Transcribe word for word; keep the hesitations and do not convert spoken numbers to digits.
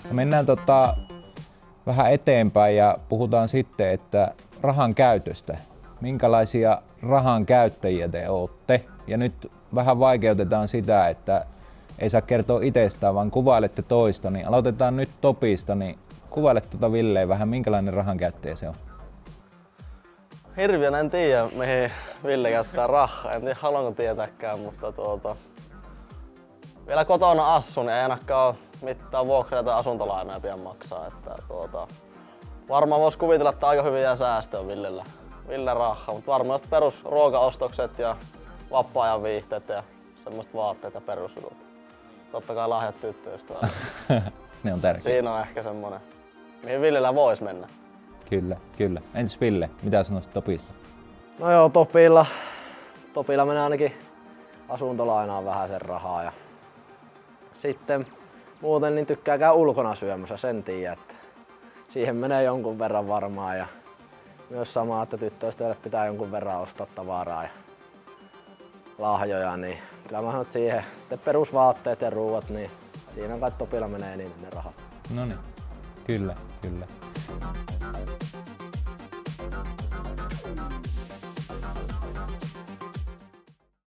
Mennään tota vähän eteenpäin ja puhutaan sitten, että rahan käytöstä. Minkälaisia rahan käyttäjiä te olette? Ja nyt vähän vaikeutetaan sitä, että ei saa kertoa itsestään, vaan kuvailette toista. Niin aloitetaan nyt Topista, niin kuvaile tuota Villeen vähän, minkälainen rahan käyttäjä se on? Hirviön en tiedä, mihin Ville käyttää rahaa. En tiedä, haluanko tietääkään, mutta tuota... Vielä kotona asun, niin ei ainakaan ole mitään vuokria tai asuntolainoja pian maksaa. Että tuota... Varmaan vois kuvitella, että aika hyviä säästöjä Villellä. Ville rahaa, mutta varmaan perus ruokaostokset ja vapaa-ajan viihteet ja semmoista vaatteet ja perusjutut. Totta kai lahjat tyttöystävälle. Ne on tärkeitä. Siinä on ehkä semmonen, mihin Villellä vois mennä. Kyllä, kyllä. Entäs Ville, mitä sanoisit Topista? No joo, Topilla, Topilla menee ainakin asuntolainaan vähän sen rahaa. Ja sitten muuten niin tykkää käydä ulkona syömässä, sen tiedä, että siihen menee jonkun verran varmaan. Ja myös sama, että tyttöystävälle pitää jonkun verran ostaa tavaraa ja lahjoja, niin kyllä mä sanon, että siihen sitten perusvaatteet ja ruuat, niin siinä kai Topilla menee niin ne rahat. No niin, kyllä, kyllä.